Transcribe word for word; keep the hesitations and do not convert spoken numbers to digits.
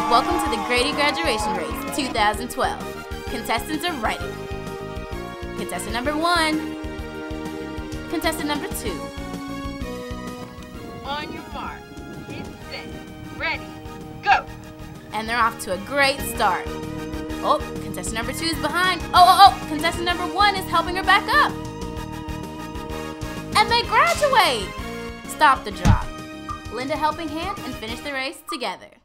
Welcome to the Grady Graduation Race two thousand twelve. Contestants are writing. Contestant number one. Contestant number two. On your mark, get set, ready, go! And they're off to a great start. Oh, contestant number two is behind. Oh, oh, oh, contestant number one is helping her back up. And they graduate. Stop the drop. Lend a helping hand and finish the race together.